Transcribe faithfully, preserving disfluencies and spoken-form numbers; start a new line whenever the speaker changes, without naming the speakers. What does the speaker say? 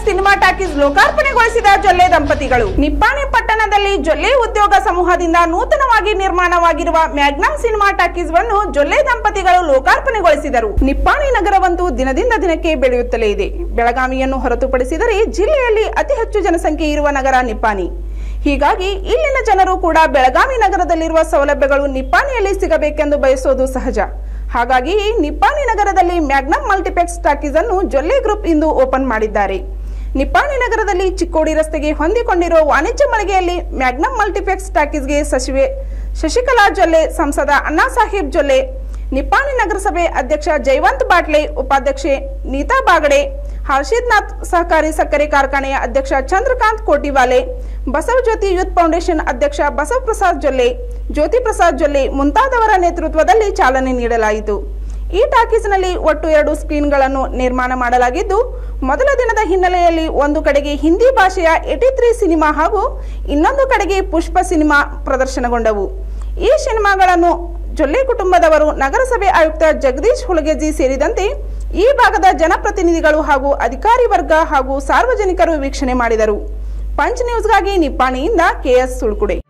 Cinema talkies ಲೋಕಾರ್ಪಣೆಗೊಳಿಸಿದ Jolle ದಂಪತಿಗಳು. ನಿಪ್ಪಾಣಿ ಪಟ್ಟಣದಲ್ಲಿ ಜೊಲ್ಲೆ ಉದ್ಯೋಗ ಸಮೂಹದಿಂದ ನೂತನವಾಗಿ ನಿರ್ಮಾಣವಾಗಿರುವ ಮ್ಯಾಗ್ನಮ್ ಸಿನಿಮಾ ಟಾಕೀಸ್ ವನ್ನು ಜೊಲ್ಲೆ ದಂಪತಿಗಳು ಲೋಕಾರ್ಪಣೆಗೊಳಿಸಿದರು. ನಿಪ್ಪಾಣಿ ನಗರವಂತೂ ದಿನದಿಂದ ದಿನಕ್ಕೆ ಬೆಳೆಯುತ್ತಲೇ ಇದೆ. ಬೆಳಗಾವಿಯನ್ನು ಹೊರತುಪಡಿಸಿದರೆ ಜಿಲ್ಲೆಯಲ್ಲಿ ಅತಿ ಹೆಚ್ಚು ಜನಸಂಖ್ಯೆ ಇರುವ ನಗರ ನಿಪ್ಪಾಣಿ. ಹೀಗಾಗಿ ಇಲ್ಲಿನ ಜನರು ಕೂಡ ಬೆಳಗಾವಿ ನಗರದಲ್ಲಿರುವ ಸೌಲಭ್ಯಗಳು ನಿಪ್ಪಾಣಿಯಲ್ಲಿ ಸಿಗಬೇಕೆಂದು ಬಯಸೋದು ಸಹಜ. ಹಾಗಾಗಿ ನಿಪ್ಪಾಣಿ ನಗರದಲ್ಲಿ ಮ್ಯಾಗ್ನಮ್ ಮಲ್ಟಿಪ್ಲೆಕ್ಸ್ ಟಾಕೀಸ್ ಅನ್ನು ಜೊಲ್ಲೆ ಗ್ರೂಪ್ ಇಂದು ಓಪನ್ ಮಾಡಿದ್ದಾರೆ. ನಿಪ್ಪಾಣಿ ನಗರದಲ್ಲಿ ಚಿಕ್ಕೋಡಿ ರಸ್ತೆಗೆ ಹೊಂದಿಕೊಂಡಿರುವ ವಾಣಿಜ್ಯ ಮಳಿಗೆಯಲ್ಲಿ ಮ್ಯಾಗ್ನಮ್ ಮಲ್ಟಿಪ್ಲೆಕ್ಸ್ ಟಾಕೀಸ್ಗೆ ಸಚಿವೆ ಶಶಿಕಲಾ ಜೊಲ್ಲೆ, ಸಂಸದ ಅಣ್ಣಾ ಸಾಹೇಬ್ ಜೊಲ್ಲೆ, ನಿಪ್ಪಾಣಿ ನಗರಸಭೆ ಅಧ್ಯಕ್ಷ ಜಯವಂತ್ ಬಾಟ್ಲೆ, ಉಪಾಧ್ಯಕ್ಷೆ ನೀತಾ ಬಾಗಡೆ, ಹರ್ಷಿದ್ನಾಥ್ ಸಹಕಾರಿ ಸಕ್ಕರೆ ಕಾರ್ಖಾನೆಯ ಅಧ್ಯಕ್ಷ ಚಂದ್ರಕಾಂತ್ ಕೋಟಿವಾಲೆ, ಬಸವಜ್ಯೋತಿ ಯೂತ್ ಫೌಂಡೇಶನ್ ಅಧ್ಯಕ್ಷ ಬಸವ ಪ್ರಸಾದ್ ಜೊಲ್ಲೆ, ಜ್ಯೋತಿ ಪ್ರಸಾದ್ ಜೊಲ್ಲೆ ಮುಂತಾದವರ ನೇತೃತ್ವದಲ್ಲಿ ಚಾಲನೆ ನೀಡಲಾಯಿತು. ಈ ಟಾಕೀಸ್ನಲ್ಲಿ ಒಟ್ಟು ಎರಡು ಸ್ಕ್ರೀನ್ಗಳನ್ನು ನಿರ್ಮಾಣ ಮಾಡಲಾಗಿದ್ದು, ಮೊದಲ ದಿನದ ಹಿನ್ನೆಲೆಯಲ್ಲಿ ಒಂದು ಕಡೆಗೆ ಹಿಂದಿ ಭಾಷೆಯ ಏಟಿ ತ್ರೀ ಸಿನಿಮಾ ಹಾಗೂ ಇನ್ನೊಂದು ಕಡೆಗೆ ಪುಷ್ಪ ಸಿನಿಮಾ ಪ್ರದರ್ಶನಗೊಂಡವು. ಈ ಸಿನಿಮಾಗಳನ್ನು ಜೊಲ್ಲೆ ಕುಟುಂಬದವರು, ನಗರಸಭೆ ಆಯುಕ್ತ ಜಗದೀಶ್ ಹುಲಗೇಜಿ ಸೇರಿದಂತೆ ಈ ಭಾಗದ ಜನಪ್ರತಿನಿಧಿಗಳು ಹಾಗೂ ಅಧಿಕಾರಿ ವರ್ಗ ಹಾಗೂ ಸಾರ್ವಜನಿಕರು ವೀಕ್ಷಣೆ ಮಾಡಿದರು. ಪಂಚ್ ನ್ಯೂಸ್ಗಾಗಿ ನಿಪ್ಪಾಣಿಯಿಂದ ಕೆಎಸ್ ಸುಳ್ಕುಡೆ.